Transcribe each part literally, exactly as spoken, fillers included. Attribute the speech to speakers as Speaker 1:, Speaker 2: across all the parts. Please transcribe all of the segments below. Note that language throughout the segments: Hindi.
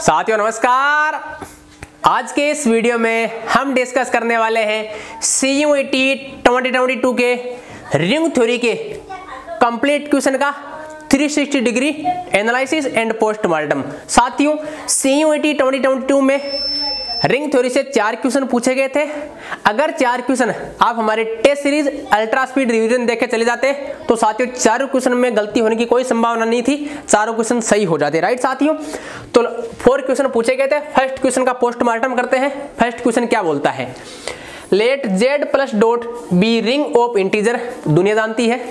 Speaker 1: साथियों नमस्कार। आज के इस वीडियो में हम डिस्कस करने वाले हैं C U E T twenty twenty two के रिंग थ्योरी के कंप्लीट क्वेश्चन का three sixty degree analysis and postmortem. साथियों C U E T twenty twenty two में रिंग थ्योरी से चार क्वेश्चन पूछे गए थे। अगर चार क्वेश्चन आप हमारे test series ultra speed revision देख के चले जाते तो साथियों चारों क्वेश्चन में गलती होने की कोई संभावना नहीं थी, चारों क्वेश्चन सही हो जाते। राइट साथियों, तो फोर क्वेश्चन पूछे गए थे। फर्स्ट क्वेश्चन का पोस्टमार्टम करते हैं। फर्स्ट क्वेश्चन क्या बोलता है, let Z plus dot B ring of integer, दुनिया जानती है।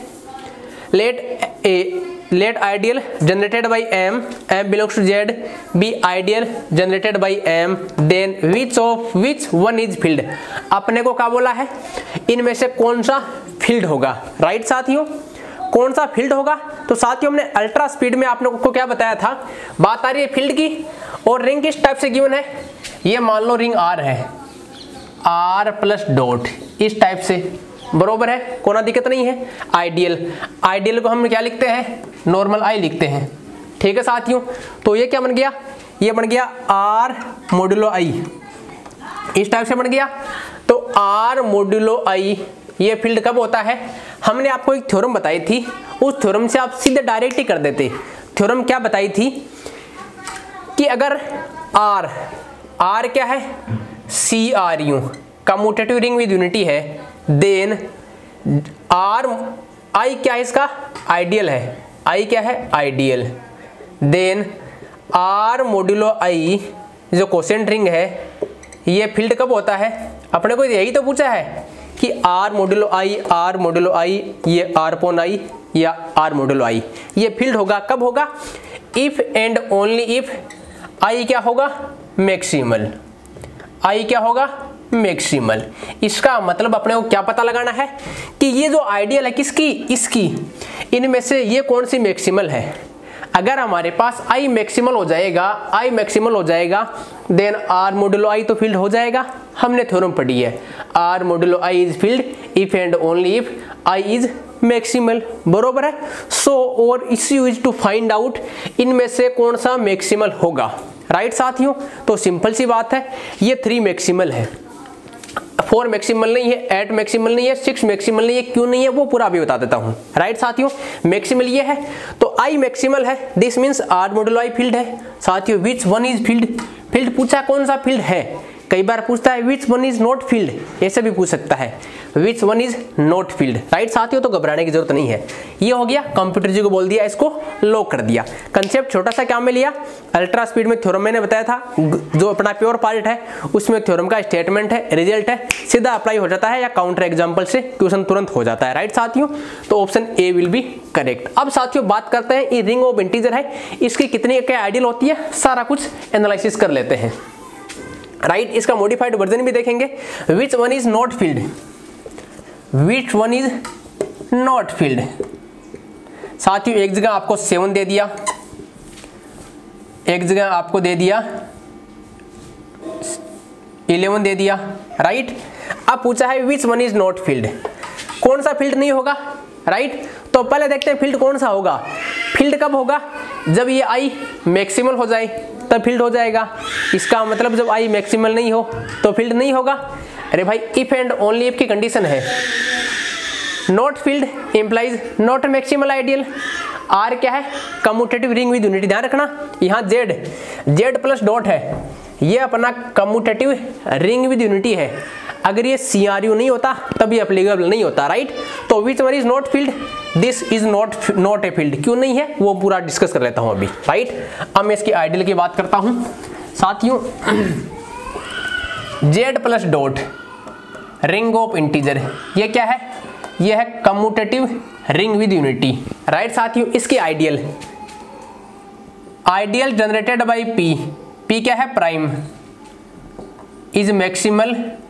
Speaker 1: Let A let ideal generated by m, m belongs to z, be ideal generated by m, then which of which one is filled। अपने को क्या बोला है, इनमें से कौन सा फील्ड होगा। राइट right, साथियों कौन सा फील्ड होगा। तो साथियों हमने अल्ट्रा स्पीड में आप लोगों को क्या बताया था, बात आ रही है फील्ड की और रिंग किस टाइप से गिवन है। ये मान लो रिंग आर है, आर प्लस डॉट इस टाइप से, बरोबर है, कोई दिक्कत नहीं है। आइडियल, आइडियल को हम क्या लिखते हैं, नॉर्मल आई लिखते हैं। ठीक है साथियों, तो ये क्या बन गया, ये बन गया आर मोडुलो आई, इस टाइप से बन गया। तो आर मोडुलो आई ये फील्ड कब होता है, हमने आपको एक थ्योरम बताई थी, उस थ्योरम से आप सीधे डायरेक्ट ही कर देते। थ्योरम क्या बताई थी कि अगर आर, आर क्या है, C R U commutative ring with unity है, देन आर आई क्या है, इसका आइडियल है, आई क्या है ideal, then R modulo I जो कोसेंट रिंग है ये फील्ड कब होता है। अपने को यही तो पूछा है कि R modulo I, R modulo I, ये आर पोन आई या आर मोडुलो आई, ये फील्ड होगा कब होगा, if and only if I क्या होगा मैक्सिमल, आई क्या होगा मैक्सिमल। इसका मतलब अपने को क्या पता लगाना है कि ये जो आइडियल है किसकी, इसकी, इनमें से ये कौन सी मैक्सिमल है। अगर हमारे पास आई मैक्सिमल हो जाएगा, आई मैक्सिमल हो जाएगा, देन आर मोडुलो आई तो फील्ड हो जाएगा। हमने थ्योरम पढ़ी है, R modulo I is field if and only if I is maximal, बरोबर है। सो और issue is to find out इनमें से कौन सा मैक्सिमल होगा। राइट साथियों, तो सिंपल सी बात है, ये थ्री मैक्सिमल है, फोर मैक्सिमल नहीं है, एट मैक्सिमल नहीं है, सिक्स मैक्सिमल नहीं है, क्यों नहीं है वो पूरा अभी बता देता हूं। राइट साथियों, मैक्सिमल ये है तो आई मैक्सिमल है, this means R modulo I field है। साथियों which one is field, field पूछा कौन सा फील्ड है, कई बार पूछता है which one is not field, ऐसे भी पूछ सकता है which one is not field. Right साथियों, तो घबराने की जरूरत नहीं है। ये हो गया, कंप्यूटर जी को बोल दिया, इसको लॉक कर दिया। कंसेप्ट छोटा सा क्या में लिया, अल्ट्रा स्पीड में थ्योरम मैंने बताया था, जो अपना प्योर पार्ट है उसमें थ्योरम का स्टेटमेंट है, रिजल्ट है, सीधा अप्लाई हो जाता है या काउंटर एग्जाम्पल से क्वेश्चन तुरंत हो जाता है। राइट साथियों, तो option A will be correct. अब साथियों बात करते हैं, ये रिंग ऑफ इंटीजर है, इसकी कितनी क्या आइडियल होती है, सारा कुछ एनालिसिस कर लेते हैं। राइट right, इसका मॉडिफाइड वर्जन भी देखेंगे। Which one is not field, which one is not field. साथियों एक जगह आपको सेवन दे दिया, एक जगह आपको दे दिया इलेवन दे दिया। Right right? अब पूछा है which one is not field, कौन सा फील्ड नहीं होगा। Right right? तो पहले देखते हैं फील्ड कौन सा होगा। फील्ड कब होगा, जब ये आई मैक्सिमल हो जाए तब फील्ड हो जाएगा। इसका मतलब जब आई मैक्सिमल नहीं हो तो फील्ड नहीं होगा। अरे भाई इफ एंड ओनली इफ की कंडीशन है, not field implies not maximal ideal. R क्या है, कम्यूटेटिव रिंग विद यूनिटी, ध्यान रखना। यहाँ जेड, जेड प्लस डॉट है, ये अपना कम्यूटेटिव रिंग विद यूनिटी है। अगर ये सी आर यू नहीं होता तब ये एप्लीकेबल नहीं होता। Right right? तो which one is not field, this is not not a field, क्यों नहीं है वो पूरा डिस्कस कर लेता हूं अभी। Right right? अब मैं इसकी आइडियल की बात करता हूं। साथियों Z plus dot ring of integer, ये क्या है, ये है commutative ring with unity. Right साथियों, इसकी ideal, ideal generated by P, P क्या है prime, is maximal,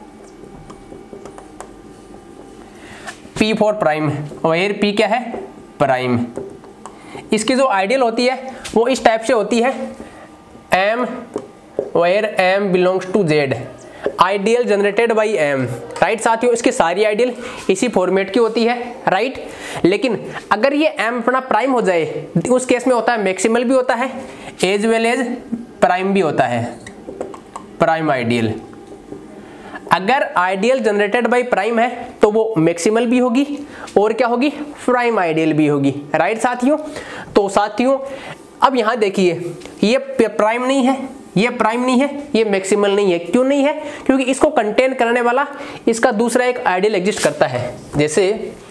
Speaker 1: P for prime, और पी क्या है प्राइम। इसकी जो आइडियल होती है वो इस टाइप से होती है, M where M belongs to Z, ideal generated by M. Right साथियों, इसकी सारी आइडियल इसी फॉर्मेट की होती है। राइट, लेकिन अगर ये एम अपना प्राइम हो जाए उस केस में होता है मैक्सिमल भी होता है एज वेल एज प्राइम भी होता है, प्राइम आइडियल। अगर आइडियल जनरेटेड बाय प्राइम है तो वो मैक्सिमल भी होगी और क्या होगी, प्राइम आइडियल भी होगी। राइट साथियों, तो साथियों अब यहां देखिए ये प्राइम नहीं है, ये प्राइम नहीं है, ये मैक्सिमल नहीं है। क्यों नहीं है? क्योंकि इसको कंटेन करने वाला इसका दूसरा एक आइडियल एग्जिस्ट करता है। जैसे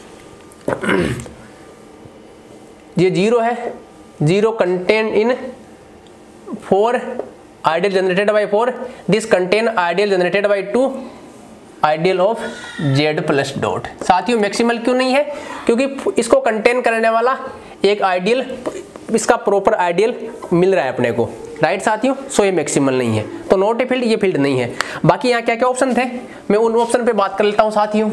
Speaker 1: ये जीरो है, zero contain in four ideal generated by four, this contain ideal generated by two ideal of Z plus dot. साथियों मैक्सिमल क्यों नहीं है? क्योंकि इसको कंटेन करने वाला एक आइडियल, इसका प्रॉपर आइडियल मिल रहा है अपने को। राइट साथियों, सो ये मैक्सिमल नहीं है, तो नॉट ए फील्ड, ये फील्ड नहीं है। बाकी यहाँ क्या क्या ऑप्शन थे, मैं उन ऑप्शन पे बात कर लेता हूँ साथियों।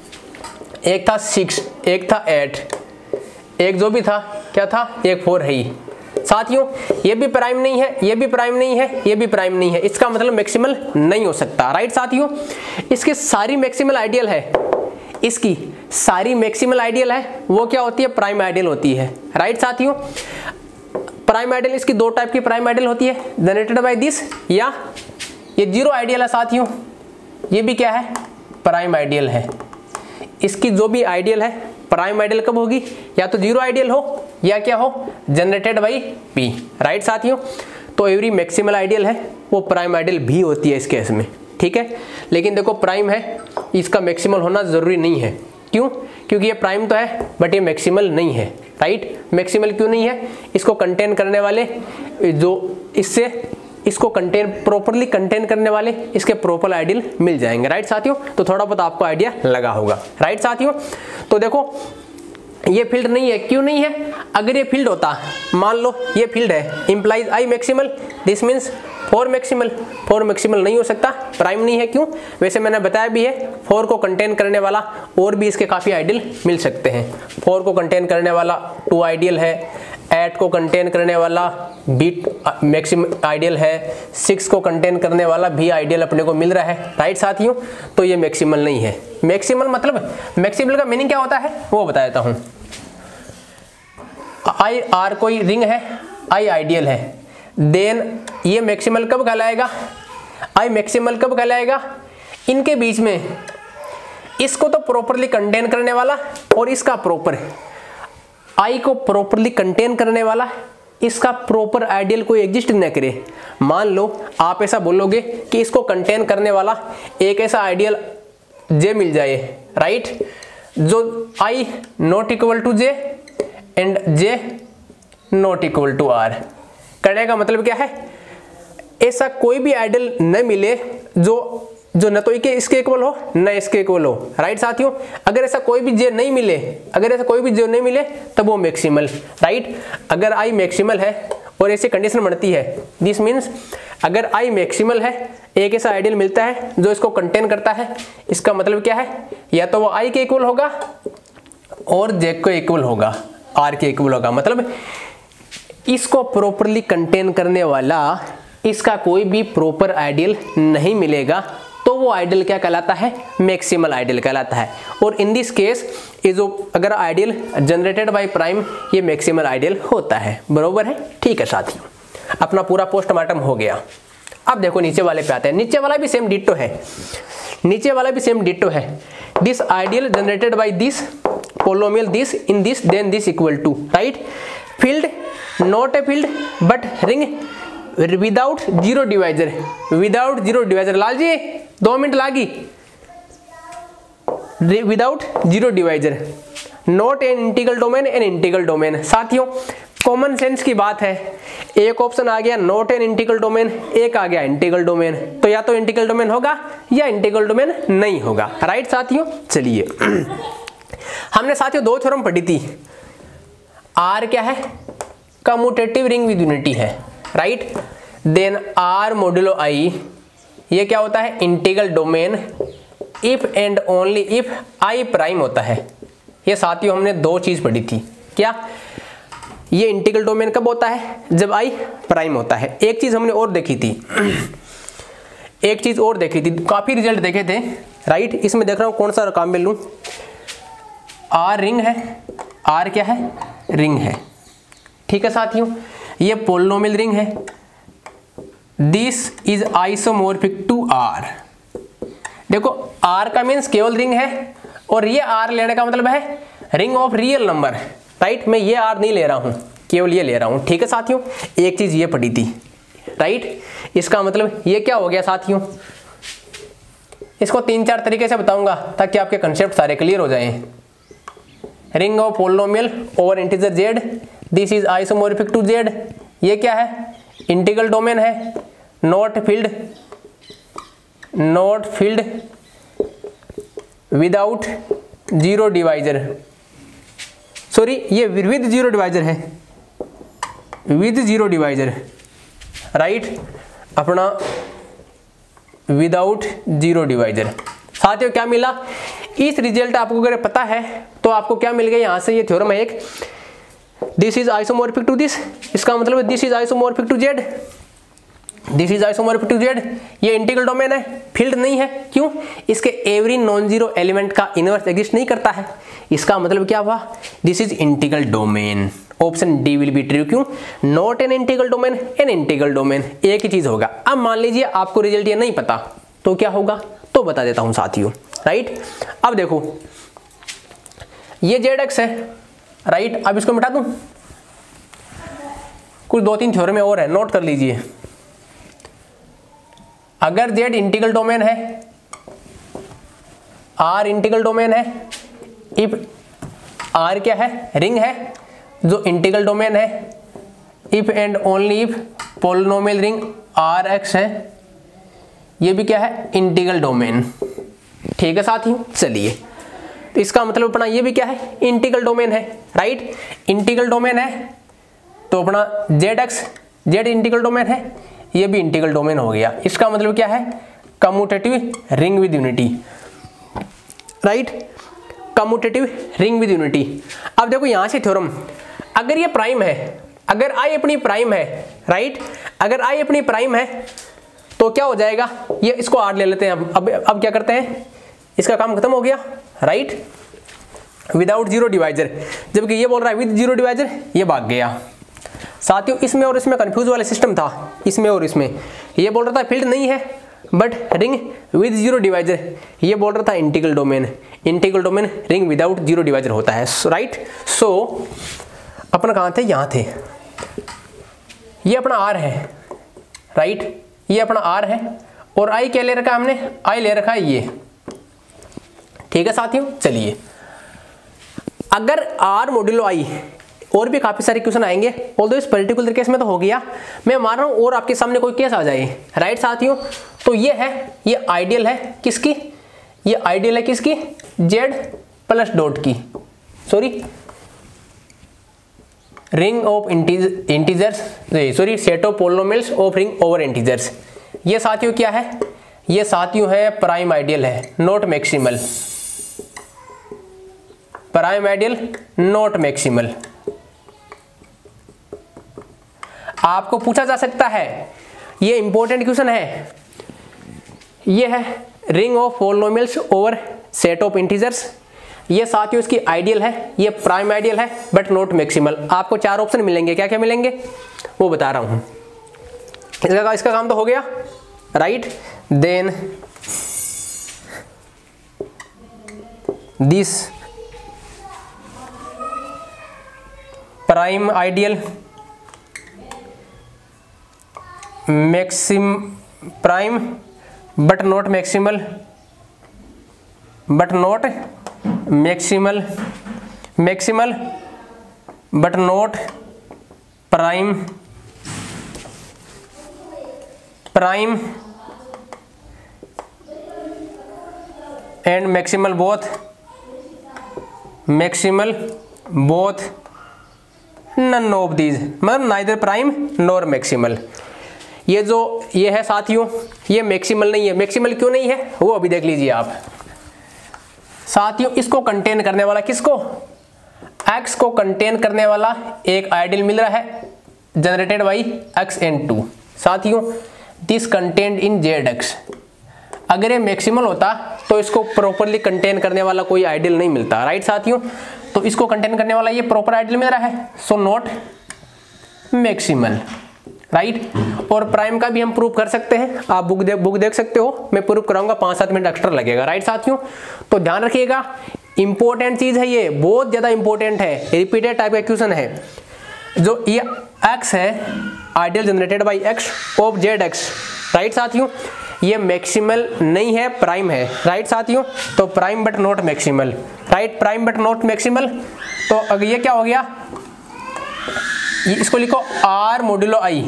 Speaker 1: एक था सिक्स, एक था एट, एक जो भी था क्या था, एक फोर है ही। साथियों ये भी प्राइम नहीं है, ये भी प्राइम नहीं है, ये भी प्राइम नहीं है, इसका मतलब मैक्सिमल नहीं हो सकता। राइट साथियों, इसकी सारी मैक्सिमल आइडियल है, इसकी सारी मैक्सिमल आइडियल है वो क्या होती है, प्राइम आइडियल होती है। राइट साथियों, प्राइम आइडियल इसकी दो टाइप की प्राइम आइडियल होती है, जनरेटेड बाय दिस, या ये जीरो आइडियल है साथियों, ये भी क्या है, प्राइम आइडियल है। इसकी जो भी आइडियल है प्राइम आइडियल कब होगी, या तो जीरो आइडियल हो या क्या हो, जनरेटेड बाय पी। राइट साथियों, तो एवरी मैक्सिमल आइडियल है वो प्राइम आइडियल भी होती है इस केस में। ठीक है, लेकिन देखो प्राइम है, इसका मैक्सिमल होना जरूरी नहीं है। क्यों? क्योंकि ये प्राइम तो है बट ये मैक्सिमल नहीं है। राइट, मैक्सिमल क्यों नहीं है? इसको कंटेन करने वाले जो इससे इसको कंटेन प्रॉपरली कंटेन करने वाले इसके प्रॉपर आइडियल मिल जाएंगे। राइट साथियों, तो थोड़ा बहुत आपको आइडिया लगा होगा। राइट साथियों, तो देखो ये फील्ड नहीं है। क्यों नहीं है? अगर ये फील्ड होता, मान लो ये फील्ड है, implies I maximal, this means for maximal. For maximal नहीं हो सकता, प्राइम नहीं है। क्यों? वैसे मैंने बताया भी है, फोर को कंटेन करने वाला और भी इसके काफी आइडियल मिल सकते हैं। फोर को कंटेन करने वाला टू आइडियल है, एट को कंटेन करने वाला बीट मैक्सिमम आइडियल है, सिक्स को कंटेन करने वाला भी आइडियल अपने को मिल रहा है। राइट साथियों, तो ये मैक्सिमल नहीं है। मैक्सिमल मतलब मैक्सिमल का मीनिंग क्या होता है वो बताता हूं। आई आर कोई रिंग है, आई आइडियल है, देन ये मैक्सिमल कब कहलाएगा, आई मैक्सिमल कब कहलाएगा, इनके बीच में इसको तो प्रॉपरली कंटेन करने वाला और इसका प्रॉपर, आई को प्रॉपरली कंटेन करने वाला, इसका प्रॉपर आइडियल कोई एग्जिस्ट न करे। मान लो आप ऐसा बोलोगे कि इसको कंटेन करने वाला एक ऐसा आइडियल जे मिल जाए, राइट, जो I not equal to J and J not equal to R. करने का मतलब क्या है, ऐसा कोई भी आइडियल न मिले जो जो न तो इसके इक्वल हो न इसके इक्वल हो। राइट साथियों, अगर ऐसा कोई भी जे नहीं मिले, अगर ऐसा कोई भी जे नहीं मिले तब वो मैक्सिमल। राइट, अगर आई मैक्सिमल है और ऐसी कंडीशन बनती है, दिस मीन्स अगर आई मैक्सिमल है, एक ऐसा आइडियल मिलता है जो इसको कंटेन करता है, इसका मतलब क्या है, या तो वो आई के इक्वल होगा और जे के इक्वल होगा, आर के इक्वल होगा। मतलब इसको प्रॉपरली कंटेन करने वाला इसका कोई भी प्रॉपर आइडियल नहीं मिलेगा तो वो आइडियल क्या कहलाता है, मैक्सिमल आइडियल कहलाता है। और इन दिस केस ये जो अगर आइडियल जनरेटेड बाय प्राइम, ये मैक्सिमल आइडियल होता है। बरोबर है? ठीक है साथियों, अपना पूरा पोस्टमार्टम हो गया। अब देखो नीचे वाले पे आते हैं। नीचे वाला भी सेम डिट्टो है, नीचे वाला भी सेम डिट्टो है। This ideal generated by this polynomial this in this then this equal to, right, field not a field but ring without zero divisor, without zero divisor. Lal ji दो मिनट लागी, without zero divisor, not an integral domain an integral domain. साथियों कॉमन सेंस की बात है, एक ऑप्शन आ गया नॉट एन इंटीग्रल डोमेन, एक आ गया इंटीग्रल डोमेन, तो या तो इंटीग्रल डोमेन होगा या इंटीग्रल डोमेन नहीं होगा। राइट साथियों, चलिए हमने साथियों दो थ्योरम पढ़ी थी। आर क्या है, कम्यूटेटिव रिंग विद यूनिटी है, right, then R modulo I, ये क्या होता है, integral domain if and only if I prime होता है। ये साथियों हमने दो चीज पढ़ी थी। क्या? ये इंटीग्रल डोमेन कब होता है, जब आई प्राइम होता है। एक चीज हमने और देखी थी, एक चीज और देखी थी, काफी रिजल्ट देखे थे, राइट। इसमें देख रहा हूं कौन सा काम में लूं। आर रिंग है, आर क्या है, रिंग है, ठीक है साथियों। ये पोलिनोमियल रिंग है, this is isomorphic to R. देखो आर का मीन्स केवल रिंग है, और ये आर लेने का मतलब है ring of real number, right. मैं ये आर नहीं ले रहा हूं, केवल ये ले रहा हूं, ठीक है साथियों। एक चीज ये पढ़ी थी, राइट। इसका मतलब ये क्या हो गया साथियों, इसको तीन चार तरीके से बताऊंगा ताकि आपके कंसेप्ट सारे क्लियर हो जाएं। Ring of polynomial over integer Z, this is isomorphic to Z. ये क्या है, इंटीग्रल डोमेन है, not field, not field without zero divisor, sorry ये विद जीरो डिवाइजर है, विद जीरो डिवाइजर, राइट। अपना विदाउट जीरो डिवाइजर। साथियों क्या मिला, इस रिजल्ट आपको अगर पता है तो आपको क्या मिल गया यहां से, ये थ्योरम है एक, this is isomorphic to this, इसका मतलब this is isomorphic to Z, this is isomorphic to Z. ये इंटीग्रल डोमेन है, फील्ड नहीं है, क्यों, इसके एवरी नॉन जीरो एलिमेंट का इनवर्स एग्जिस्ट नहीं करता है। इसका मतलब क्या हुआ, this is integral domain. Option D will be true, क्यों, not an integral domain, an integral domain, एक ही चीज होगा। अब मान लीजिए आपको रिजल्ट ये नहीं पता तो क्या होगा, तो बता देता हूं साथियों, राइट। अब देखो ये जेड एक्स है, राइट। अब इसको मिटा दूं, कुछ दो तीन थ्योरम और है, नोट कर लीजिए। अगर जेड इंटीग्रल डोमेन है, आर इंटीग्रल डोमेन है, इफ आर क्या है, रिंग है जो इंटीग्रल डोमेन है, if and only if polynomial ring R X है, ये भी क्या है, इंटीग्रल डोमेन, ठीक है साथियों। चलिए तो इसका मतलब अपना ये भी क्या है, इंटीग्रल डोमेन है, राइट। इंटीग्रल डोमेन है तो अपना Z X, Z integral domain है, ये भी इंटीग्रल डोमेन हो गया। इसका मतलब क्या है, commutative ring with unity, right, commutative ring with unity. अब देखो यहां से थ्योरम, अगर ये प्राइम है, अगर आई अपनी प्राइम है, राइट, अगर आई अपनी प्राइम है तो क्या हो जाएगा, ये इसको आर ले लेते हैं। अब अब अब क्या करते हैं, इसका काम खत्म हो गया, राइट, विदाउट जीरो डिवाइजर। जबकि ये बोल रहा है विद जीरो डिवाइजर, ये भाग गया। साथियों इसमें और इसमें कंफ्यूज वाला सिस्टम था, इसमें और इसमें। ये बोल रहा था फील्ड नहीं है but ring with zero divisor, ये बोल रहा था integral domain, integral domain ring without zero divisor होता है, राइट। सो अपन कहाँ थे, यहाँ थे। ये अपना आर है, राइट, ये अपना आर है, और आई क्या ले रखा है हमने, आई ले रखा है ये, ठीक है साथियों। चलिए अगर आर मॉड्यूलो आई, और भी काफी सारे क्वेश्चन आएंगे, ऑल्दो इस पर्टिकुलर केस में तो हो गया, मैं मान रहा हूं और आपके सामने कोई केस आ जाए, राइट साथियों। तो ये है, ये आइडियल है किसकी, ये आइडियल है किसकी, जेड प्लस डॉट की, sorry ring of integers, sorry set of polynomials of ring over integers. ये साथियों क्या है, ये साथियों है प्राइम आइडियल है, not maximal, prime ideal not maximal. आपको पूछा जा सकता है, ये इंपॉर्टेंट क्वेश्चन है, ये है ring of polynomials over set of integers. ये साथियों इसकी आइडियल है, ये प्राइम आइडियल है बट नॉट मैक्सिमल। आपको चार ऑप्शन मिलेंगे, क्या क्या मिलेंगे वो बता रहा हूं। इसका इसका काम तो हो गया, right. Then this prime ideal maxim prime but not maximal, but not maximal, maximal but not prime, prime and maximal both, maximal both none of these, मतलब नाइदर प्राइम नॉर मैक्सिमल। ये जो ये है साथियों, ये मैक्सिमल नहीं है। मैक्सिमल क्यों नहीं है वो अभी देख लीजिए आप साथियों। इसको कंटेन करने वाला किसको, x को कंटेन करने वाला एक आइडियल मिल रहा है generated by x and two. साथियों this content in Z X, अगर ये मैक्सिमल होता तो इसको प्रॉपरली कंटेन करने वाला कोई आइडियल नहीं मिलता, राइट साथियों। तो इसको कंटेन करने वाला ये प्रॉपर आइडियल मिल रहा है, सो नॉट मैक्सिमल, राइट। और प्राइम का भी हम प्रूव कर सकते हैं, आप बुक देख बुक देख सकते हो, मैं प्रूव कराऊंगा, पाँच सात मिनट एक्स्ट्रा लगेगा, राइट साथियों। तो ध्यान रखिएगा, इंपॉर्टेंट चीज है ये, बहुत ज्यादा इंपॉर्टेंट है, रिपीटेड टाइप का क्वेश्चन है। जो ये x है ideal generated by x of Z X, right साथियों, ये मैक्सिमल नहीं है, प्राइम है, राइट साथियों। तो prime but not maximal, right, prime but not maximal. तो अगर ये क्या हो गया, ये इसको लिखो r मोडुलो i,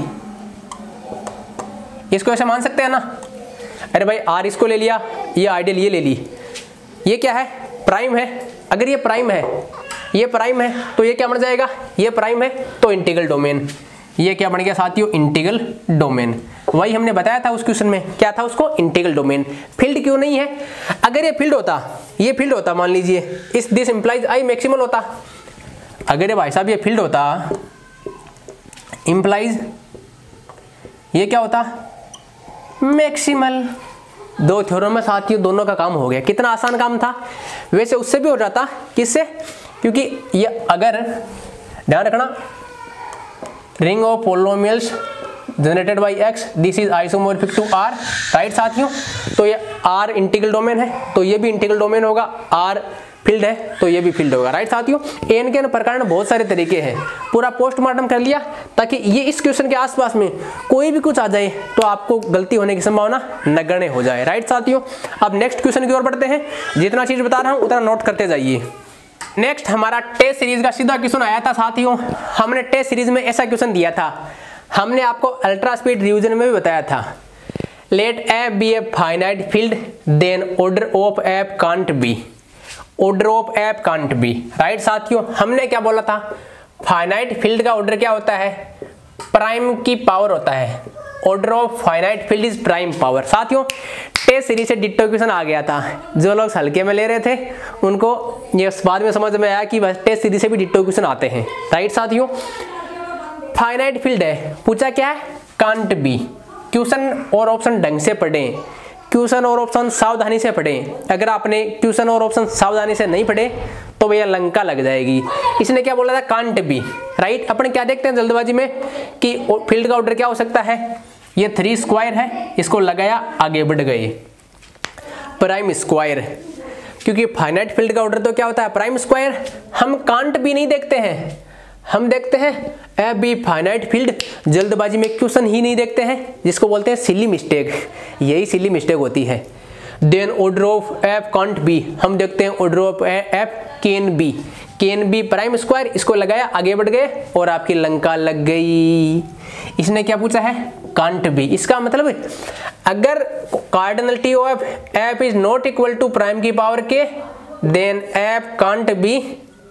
Speaker 1: इसको ऐसे मान सकते हैं ना। अरे भाई r इसको ले लिया, ये आइडियल ये ले ली, ये क्या है, प्राइम है। अगर ये प्राइम है, ये प्राइम है, तो ये क्या बन जाएगा, ये प्राइम है तो इंटीग्रल डोमेन, ये क्या बन गया साथियों, इंटीग्रल डोमेन। वही हमने बताया था उस क्वेश्चन में, क्या था उसको, इंटीग्रल डोमेन। फील्ड क्यों नहीं है, अगर ये फील्ड होता, ये फील्ड होता, मान लीजिए इस दिस इंप्लाइज आई मैक्सिमल होता, अगर ये भाई साहब ये फील्ड होता, इंप्लाइज ये क्या होता, मैक्सिमल। दो थ्योरम में साथियों दोनों का काम हो गया, कितना आसान काम था। वैसे उससे भी हो जाता, किससे, क्योंकि ये अगर ध्यान रखना, ring of polynomials generated by x, this is isomorphic to r, right साथियों। तो ये r इंटीग्रल डोमेन है, तो ये भी इंटीग्रल डोमेन होगा, r फील्ड है तो ये भी फील्ड होगा, राइट साथियों। एन के प्रकार बहुत सारे तरीके हैं, पूरा पोस्टमार्टम कर लिया ताकि ये इस क्वेश्चन के आसपास में कोई भी कुछ आ जाए तो आपको गलती होने की संभावना नगण्य हो जाए, राइट साथियों। अब नेक्स्ट क्वेश्चन की ओर बढ़ते हैं, जितना चीज बता रहा हूं उतना नोट करते जाइए। नेक्स्ट हमारा टेस्ट सीरीज का सीधा क्वेश्चन आया था साथियों। हमने टेस्ट सीरीज में ऐसा क्वेश्चन दिया था, हमने आपको अल्ट्रा स्पीड रिवीजन में भी बताया था, let F be a finite field then order of F can't be, order of F can't be, right साथियों। हमने क्या बोला था, फाइनाइट फील्ड का ऑर्डर क्या होता है, प्राइम की पावर होता है, order of finite field is prime power. साथियों टेस्ट सीरीज से डिट्टो क्वेश्चन आ गया था, जो लोग हल्के में ले रहे थे उनको ये बाद में समझ में आया कि बस टेस्ट सीरीज से भी डिट्टो क्वेश्चन आते हैं, राइट साथियों। फाइनाइट फील्ड है, पूछा क्या है, कांट बी। क्वेश्चन और ऑप्शन ढंग से पढ़ें, क्वेश्चन और ऑप्शन सावधानी से पढ़ें। अगर आपने क्वेश्चन और ऑप्शन सावधानी से नहीं पढ़े तो भैया लंका लग जाएगी। इसने क्या बोला था, कांट बी, राइट। अपन क्या देखते हैं जल्दबाजी में कि फील्ड का ऑर्डर क्या हो सकता है, ये थ्री स्क्वायर है, इसको लगाया आगे बढ़ गए, प्राइम स्क्वायर, क्योंकि फाइनाइट फील्ड का ऑर्डर तो क्या होता है, प्राइम स्क्वायर। हम कांट बी नहीं देखते हैं, हम देखते हैं एफ बी फाइनाइट फील्ड, जल्दबाजी में क्वेश्चन ही नहीं देखते हैं, जिसको बोलते हैं सिली मिस्टेक, यही सिली मिस्टेक होती है। Then order of F can't be, हम देखते हैं order of F can be, can be prime square, इसको लगाया आगे बढ़ गए और आपकी लंका लग गई। इसने क्या पूछा है, कांट बी। इसका मतलब अगर cardinality of F is not equal to prime की पावर के, then F can't be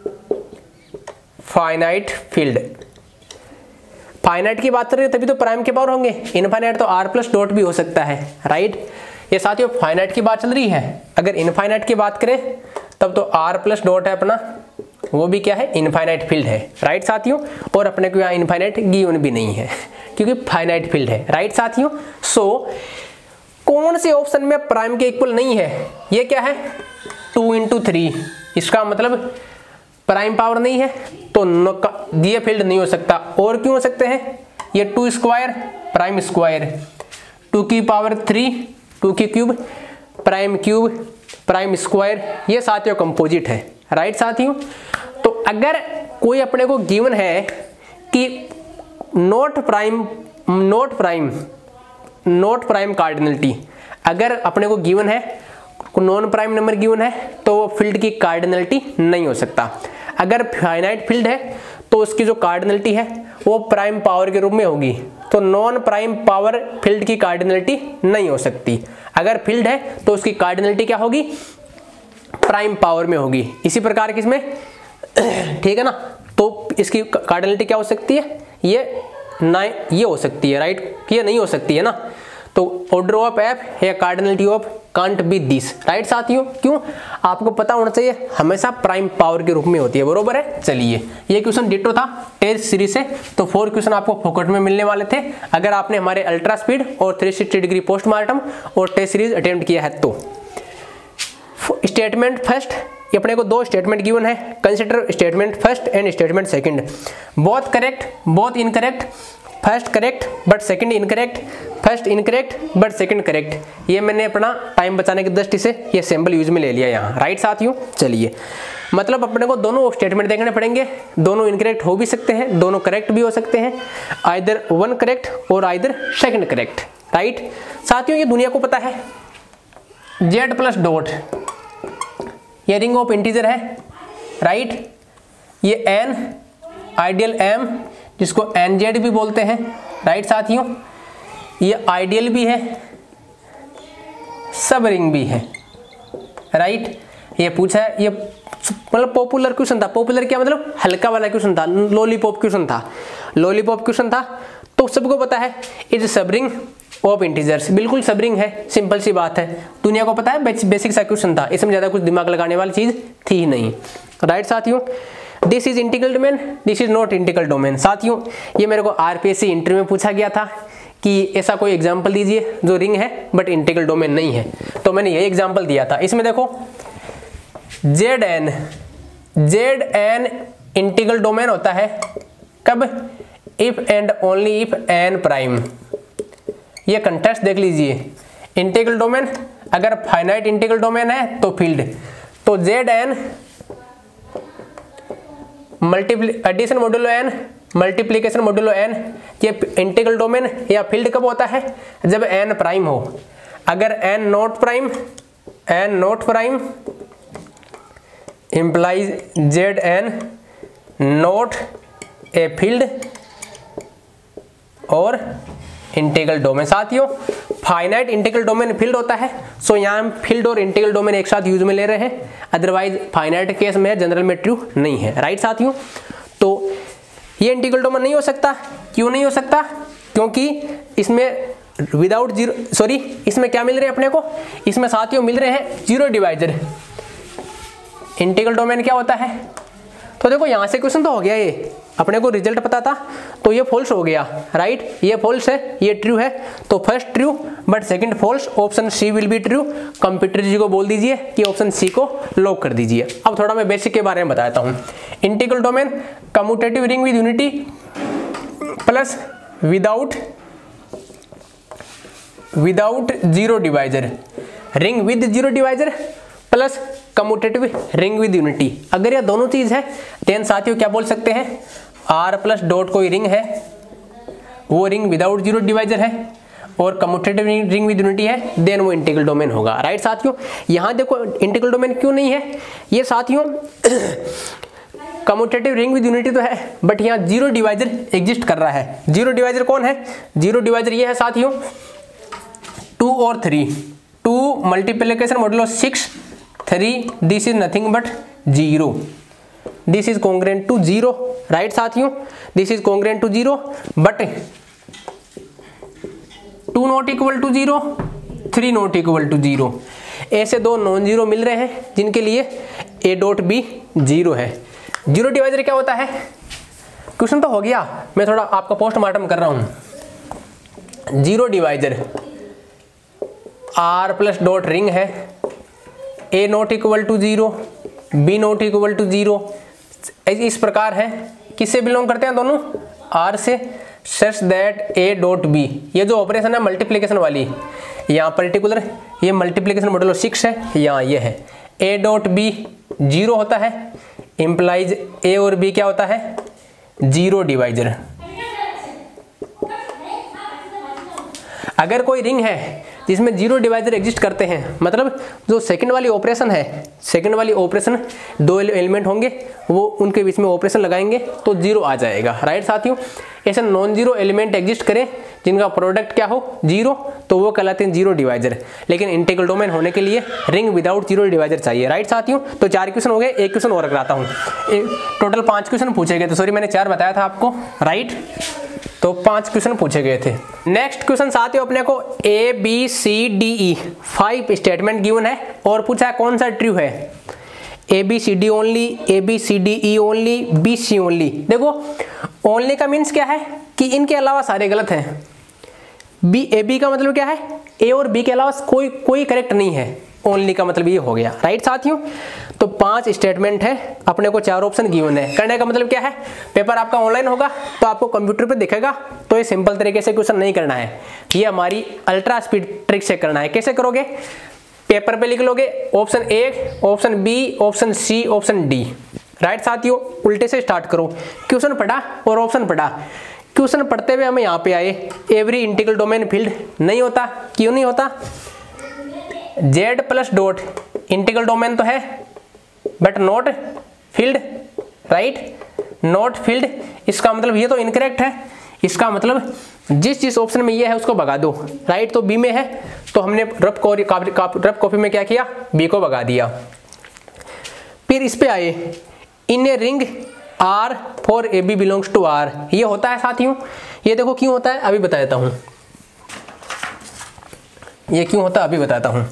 Speaker 1: finite field. Finite की बात कर रहे हो तभी तो प्राइम के पावर होंगे, इनफाइनाइट तो आर प्लस डॉट भी हो सकता है, राइट। ये साथियों फाइनाइट की बात चल रही है, अगर इनफाइनाइट की बात करें तब तो आर प्लस डॉट है अपना, वो भी क्या है, इनफाइनाइट फील्ड है, राइट साथियों। और अपने को यहाँ इनफाइनाइट गिवन भी नहीं है क्योंकि फाइनाइट फील्ड है, राइट साथियों। सो कौन से ऑप्शन में प्राइम के इक्वल नहीं है, ये क्या है, टू इंटू थ्री, इसका मतलब प्राइम पावर नहीं है तो ये फील्ड नहीं हो सकता। और क्यों हो सकते हैं, ये two square prime square, two की पावर थ्री, टू की cube prime cube prime square, ये साथियों कंपोजिट है, राइट साथियों। तो अगर कोई अपने को गिवन है कि not prime not prime not prime cardinality, अगर अपने को गिवन है नॉन प्राइम नंबर गिवन है तो वो फील्ड की कार्डिनलिटी नहीं हो सकता। अगर फाइनाइट फील्ड है तो उसकी जो कार्डिनलिटी है वो प्राइम पावर के रूप में होगी, तो नॉन प्राइम पावर फील्ड की कार्डिनलिटी नहीं हो सकती। अगर फील्ड है तो उसकी कार्डिनलिटी क्या होगी, प्राइम पावर में होगी। इसी प्रकार की इसमें ठीक है ना, तो इसकी कार्डिनलिटी क्या हो सकती है, ये ना ये हो सकती है, राइट, ये नहीं हो सकती है ना। तो ऑर्डर ऑफ एफ या cardinality of can't be this, right साथियों। क्यों, आपको पता होना चाहिए हमेशा प्राइम पावर के रूप में होती है, बरोबर है। चलिए ये क्वेश्चन डिटो था टेस्ट सीरीज से, तो फोर क्वेश्चन आपको फोकट में मिलने वाले थे अगर आपने हमारे अल्ट्रा स्पीड और थ्री सिक्सटी डिग्री पोस्टमार्टम और टेस्ट सीरीज अटेम्प्ट किया है। तो स्टेटमेंट फर्स्ट, ये अपने को दो स्टेटमेंट गिवन है, consider statement first and statement second, both correct both incorrect, first correct but second incorrect, first incorrect but second correct. ये मैंने अपना टाइम बचाने की दृष्टि से ये सिंबल यूज में ले लिया यहाँ, राइट साथियों। चलिए, मतलब अपने को दोनों स्टेटमेंट देखने पड़ेंगे, दोनों इनकरेक्ट हो भी सकते हैं, दोनों करेक्ट भी हो सकते हैं, आइदर वन करेक्ट और आइदर सेकंड करेक्ट, राइट साथियों। ये दुनिया को पता है जेड प्लस डॉट ये रिंग ऑफ इंटीजर है, राइट। ये एन आइडियल एम जिसको एन जेड भी बोलते हैं, राइट साथियों। ये आइडियल भी है, सब रिंग भी है, राइट। ये पूछा है, ये मतलब पॉपुलर क्वेश्चन था। पॉपुलर क्या मतलब? हल्का वाला क्वेश्चन था, लॉलीपॉप क्वेश्चन था, लॉलीपॉप क्वेश्चन था। तो सबको पता है इज सब रिंग ऑफ इंटीजर्स, बिल्कुल सब रिंग है, सिंपल सी बात है, दुनिया को पता है, बेसिक सा क्वेश्चन था, इसमें ज्यादा कुछ दिमाग लगाने वाली चीज थी ही नहीं, राइट साथियों। This is integral domain, this is not integral domain. साथियों ये मेरे को आरपीएससी इंटरव्यू में पूछा गया था कि ऐसा कोई एग्जाम्पल दीजिए जो रिंग है बट इंटीग्रल डोमेन नहीं है, तो मैंने यही एग्जाम्पल दिया था। इसमें देखो Z N, Z N integral domain होता है कब? If and only if N prime. ये कंटेस्ट देख लीजिए, इंटीग्रल डोमेन अगर फाइनाइट इंटीग्रल डोमेन है तो फील्ड, तो Z N multiply addition modulo N multiplication modulo N, ये इंटीग्रल डोमेन या फील्ड कब होता है? जब एन प्राइम हो। अगर N not prime, N not prime implies Z N not a field और इंटीग्रल डोमेन। साथियों फाइनाइट इंटीग्रल डोमेन फील्ड होता है, सो यहाँ हम फील्ड और इंटीग्रल डोमेन एक साथ यूज में ले रहे हैं, अदरवाइज फाइनाइट केस में जनरल में ट्रू नहीं है, राइट साथियों। तो ये इंटीग्रल डोमेन नहीं हो सकता। क्यों नहीं हो सकता? क्योंकि इसमें विदाउट जीरो, सॉरी इसमें क्या मिल रहे हैं अपने को? इसमें साथियों मिल रहे हैं जीरो डिवाइजर। इंटीग्रल डोमेन क्या होता है? तो देखो यहाँ से क्वेश्चन तो हो गया, ये अपने को रिजल्ट पता था, तो ये फॉल्स हो गया, राइट। ये फॉल्स है, ये ट्रू है, तो first true but second false, option C will be true. Computer ji को बोल दीजिए कि ऑप्शन सी को लॉक कर दीजिए। अब थोड़ा मैं बेसिक के बारे में बताता हूँ। Integral domain commutative ring with unity plus without without zero divisor, ring with zero divisor plus commutative ring with unity. अगर ये दोनों चीज है देन साथियों क्या बोल सकते हैं? आर प्लस डॉट कोई रिंग है, वो रिंग विदाउट जीरो डिवाइजर है, और कम्यूटेटिव रिंग विद यूनिटी है, देन वो इंटीग्रल डोमेन होगा, राइट साथियों। यहाँ देखो इंटीग्रल डोमेन क्यों नहीं है? ये साथियों कम्यूटेटिव रिंग विद यूनिटी तो है, बट यहाँ जीरो डिवाइजर एग्जिस्ट कर रहा है। जीरो डिवाइजर कौन है? जीरो डिवाइजर ये है साथियों टू और three. Two multiplication modulo six, three this is nothing but zero, this is congruent to zero, right साथियों। This is congruent to zero but two not equal to zero, three not equal to zero. ऐसे दो नॉन जीरो मिल रहे हैं जिनके लिए ए डॉट बी जीरो है। जीरो डिवाइजर क्या होता है? क्वेश्चन तो हो गया, मैं थोड़ा आपका पोस्टमार्टम कर रहा हूं। Zero divisor R plus dot ring है, A not equal to zero, B not equal to zero, इस प्रकार है। किससे बिलोंग करते हैं दोनों? आर से, such that A dot B, ये जो ऑपरेशन है मल्टीप्लीकेशन वाली, यहाँ पर्टिकुलर ये मल्टीप्लीकेशन मॉड्यूलो सिक्स है, यहाँ ये है, ए डॉट बी जीरो होता है, इंप्लाइज ए और बी क्या होता है? Zero divisor. अगर कोई रिंग है जिसमें जीरो डिवाइजर एग्जिस्ट करते हैं, मतलब जो सेकंड वाली ऑपरेशन है, सेकंड वाली ऑपरेशन दो एलिमेंट होंगे, वो उनके बीच में ऑपरेशन लगाएंगे तो जीरो आ जाएगा, राइट साथियों। ऐसे नॉन जीरो एलिमेंट एग्जिस्ट करें जिनका प्रोडक्ट क्या हो? जीरो, तो वो कहलाते हैं जीरो डिवाइजर। लेकिन इंटीग्रल डोमेन होने के लिए रिंग विदाउट जीरो डिवाइजर चाहिए, राइट साथियों। तो चार क्वेश्चन हो गए, एक क्वेश्चन और कराता हूँ। टोटल पांच क्वेश्चन पूछे गए थे, सॉरी मैंने चार बताया था आपको, राइट। तो पांच क्वेश्चन पूछे गए थे। नेक्स्ट क्वेश्चन साथियों अपने को A B C D E five statement given है और पूछा है कौन सा ट्रू है? ए B C D only, A B C D E only, B C only. देखो ओनली का मीन्स क्या है कि इनके अलावा सारे गलत हैं। बी ए बी का मतलब क्या है? ए और बी के अलावा कोई कोई करेक्ट नहीं है, ओनली का मतलब ये हो गया, राइट साथियों। तो पांच स्टेटमेंट है, अपने को चार ऑप्शन गिवन है। करने का मतलब क्या है, पेपर आपका ऑनलाइन होगा तो आपको कंप्यूटर पे दिखेगा, तो ये सिंपल तरीके से क्वेश्चन नहीं करना है, ये हमारी अल्ट्रा स्पीड ट्रिक से करना है। कैसे करोगे, पेपर पे लिख लोगे option A, option B, option C, option D, right साथियों। उल्टे से स्टार्ट करो, क्वेश्चन पढ़ा और ऑप्शन पढ़ा। क्वेश्चन पढ़ते हुए हम यहाँ पे आए, एवरी इंटीग्रल डोमेन फील्ड नहीं होता, क्यों नहीं होता, Z plus dot integral domain तो है but not field, right, not field. इसका मतलब ये तो इनकरेक्ट है, इसका मतलब जिस जिस ऑप्शन में ये है उसको भगा दो, राइट। तो बी में है तो हमने रफ कॉपी रफ कॉपी में क्या किया, बी को भगा दिया। फिर इस पे आए, in a ring R for a b belongs to R, ये होता है साथियों। ये देखो क्यों होता है, अभी बता देता हूं, ये क्यों होता है अभी बताता हूं।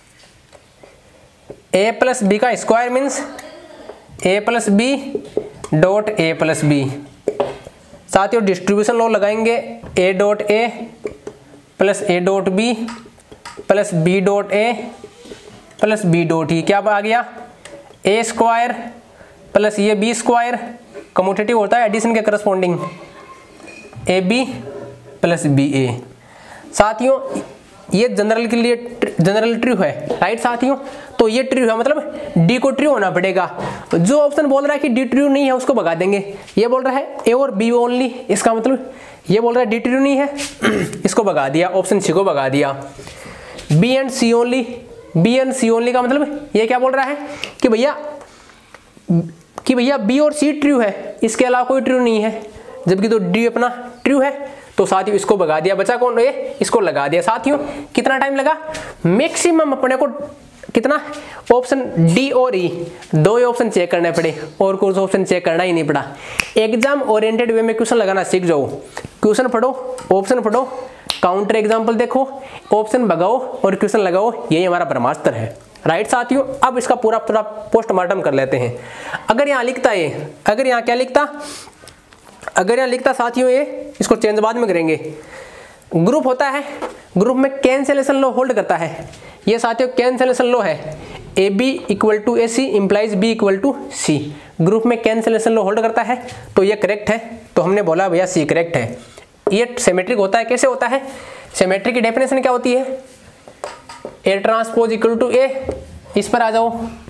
Speaker 1: ए प्लस बी का square means a plus b dot a plus b. साथियों डिस्ट्रीब्यूशन लॉ लगाएंगे, a dot a plus a dot b plus b dot a plus b dot e, क्या आ गया, ए स्क्वायर प्लस ये बी स्क्वायर, कम्यूटेटिव होता है एडिशन के corresponding, a b plus b a. साथियों ये जनरल के लिए जनरल ट्रू है, राइट साथियों। तो ये ट्रू है मतलब डी को ट्रू होना पड़ेगा। जो ऑप्शन बोल रहा है कि डी ट्रू नहीं है उसको भगा देंगे। ये बोल रहा है ए और बी ओनली, इसका मतलब ये बोल रहा है डी ट्रू नहीं है, इसको भगा दिया, ऑप्शन सी को भगा दिया। B and C only, B and C only का मतलब ये क्या बोल रहा है कि भैया कि भैया बी और सी ट्रू है, इसके अलावा कोई ट्रू नहीं है, जबकि तो डी अपना ट्रू है। तो साथियों इसको भगा दिया, बचा कौन, ये इसको लगा दिया। साथियों कितना टाइम लगा, मैक्सिमम अपने को कितना, ऑप्शन डी और ई दो ही ऑप्शन चेक करने पड़े और कुछ ऑप्शन चेक करना ही नहीं पड़ा। एग्जाम ओरिएंटेड वे में क्वेश्चन लगाना सीख जाओ, क्वेश्चन पढ़ो, ऑप्शन पढ़ो, काउंटर एग्जाम्पल देखो, ऑप्शन भगाओ और क्वेश्चन लगाओ, यही हमारा ब्रह्मास्त्र है, राइट साथियों। अब इसका पूरा पूरा पोस्टमार्टम कर लेते हैं। अगर यहाँ लिखता है, अगर यहाँ क्या लिखता, अगर यहाँ लिखता साथियों ये, इसको चेंज बाद में करेंगे, ग्रुप होता है, ग्रुप में कैंसिलेशन लॉ होल्ड करता है। ये साथियों कैंसिलेशन लॉ है, ए b equal to a c implies b equal to c. Group में कैंसिलेशन लॉ होल्ड करता है, तो ये करेक्ट है, तो हमने बोला भैया सी करेक्ट है। ये सिमेट्रिक होता है, कैसे होता है, सिमेट्रिक की डेफिनेशन क्या होती है, a transpose equal to a, इस पर आ जाओ,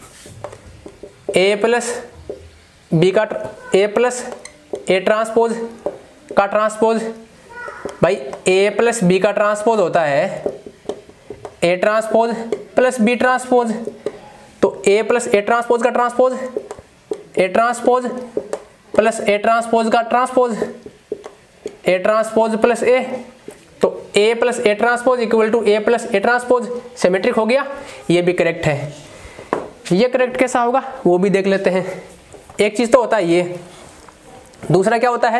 Speaker 1: ए प्लस बी का ए प्लस ए ट्रांसपोज का ट्रांसपोज, भाई ए प्लस बी का ट्रांसपोज होता है a transpose plus b transpose. तो ए प्लस ए ट्रांसपोज का transpose, a transpose plus a transpose का transpose, a transpose plus a, तो a plus a transpose equal to a plus a transpose, symmetric हो गया। ये भी करेक्ट है। ये करेक्ट कैसा होगा वो भी देख लेते हैं। एक चीज तो होता है ये, दूसरा क्या होता है,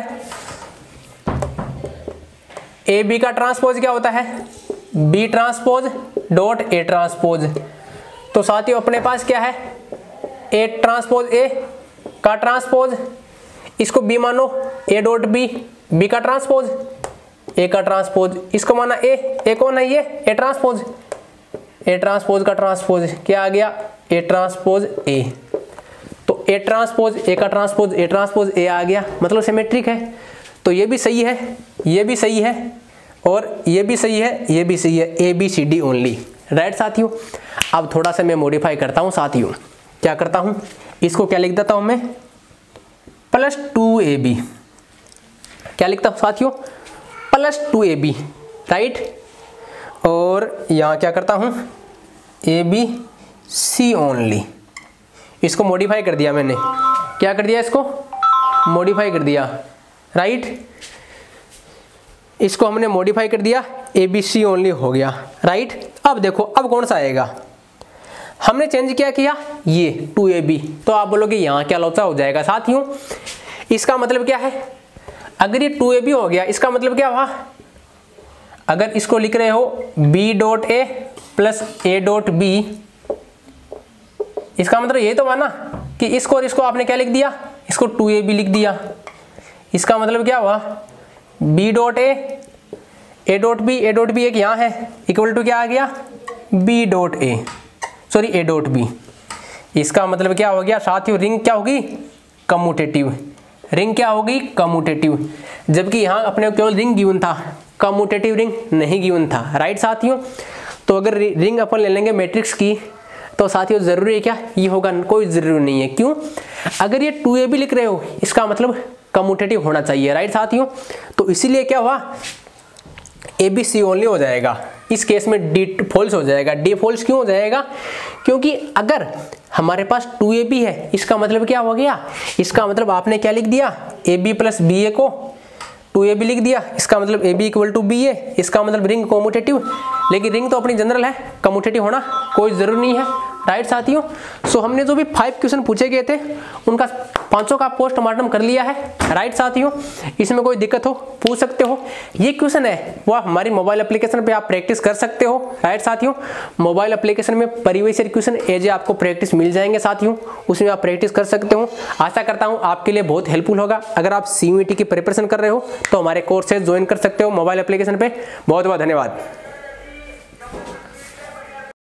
Speaker 1: ए बी का ट्रांसपोज क्या होता है, b transpose dot a transpose. तो साथियों अपने पास क्या है, ए ट्रांसपोज ए का ट्रांसपोज, इसको बी मानो, ए डॉट बी, बी का ट्रांसपोज, ए का ट्रांसपोज, इसको माना ए, ए कौन है ये, ए ट्रांसपोज, ए ट्रांसपोज का ट्रांसपोज क्या आ गया, ए ट्रांसपोज ए। तो ए ट्रांसपोज ए का ट्रांसपोज ए ट्रांसपोज ए आ गया, मतलब सिमेट्रिक है। तो ये भी सही है, ये भी सही है और ये भी सही है, ये भी सही है, ए B C D only, right साथियों। अब थोड़ा सा मैं मॉडिफाई करता हूँ साथियों, क्या करता हूँ, इसको क्या लिख देता हूँ मैं, प्लस टू ए बी, क्या लिखता हूँ साथियों, plus two a b, right. और यहाँ क्या करता हूँ, ए बी सी ओनली, इसको मॉडिफाई कर दिया मैंने, क्या कर दिया, इसको मॉडिफाई कर दिया, राइट। इसको हमने मॉडिफाई कर दिया, ए बी सी ओनली हो गया, राइट। अब देखो अब कौन सा आएगा, हमने चेंज क्या किया, ये टू ए बी, तो आप बोलोगे यहाँ क्या लोचा हो जाएगा साथियों। इसका मतलब क्या है, अगर ये टू ए बी हो गया, इसका मतलब क्या हुआ, अगर इसको लिख रहे हो b dot a plus a dot b, इसका मतलब ये तो हुआ ना कि इसको और इसको आपने क्या लिख दिया, इसको टू ए बी लिख दिया। इसका मतलब क्या हुआ, b dot a, a dot b, a dot b एक यहाँ है, इक्वल टू क्या आ गया, b dot a, sorry a dot b. इसका मतलब क्या हो गया साथियों, रिंग क्या होगी कम्यूटेटिव, रिंग क्या होगी कम्यूटेटिव, जबकि यहाँ अपने को केवल रिंग गिवन था, कम्यूटेटिव रिंग नहीं गिवन था, राइट साथियों। तो अगर रिंग अपन ले लेंगे मैट्रिक्स की तो साथियों जरूरी है क्या ये होगा, कोई जरूरी नहीं है। क्यों, अगर ये टू ए बी लिख रहे हो इसका मतलब कम्यूटेटिव होना चाहिए, राइट साथियों। तो इसीलिए क्या हुआ ए बी सी ओनली हो जाएगा, इस केस में डी फॉल्स हो जाएगा। डी फॉल्स क्यों हो जाएगा, क्योंकि अगर हमारे पास टू ए बी है इसका मतलब क्या हो गया, इसका मतलब आपने क्या लिख दिया a b plus b a को टू ए बी लिख दिया, इसका मतलब a b equal to b a, इसका मतलब रिंग कम्यूटेटिव। लेकिन रिंग तो अपनी जनरल है, कम्यूटेटिव होना कोई जरूरी नहीं है, राइट साथियों। सो हमने जो भी फाइव क्वेश्चन पूछे गए थे उनका पांचों का पोस्टमार्टम कर लिया है, राइट साथियों। इसमें कोई दिक्कत हो पूछ सकते हो। ये क्वेश्चन है वो हमारी मोबाइल एप्लीकेशन पे आप प्रैक्टिस कर सकते हो, राइट साथियों। मोबाइल एप्लीकेशन में प्रीवियस ईयर क्वेश्चन एज आपको प्रैक्टिस मिल जाएंगे साथियों, उसमें आप प्रैक्टिस कर सकते हो। आशा करता हूँ आपके लिए बहुत हेल्पफुल होगा। अगर आप सी यू ई टी की प्रिपरेशन कर रहे हो तो हमारे कोर्सेज ज्वाइन कर सकते हो मोबाइल एप्लीकेशन पे। बहुत बहुत धन्यवाद।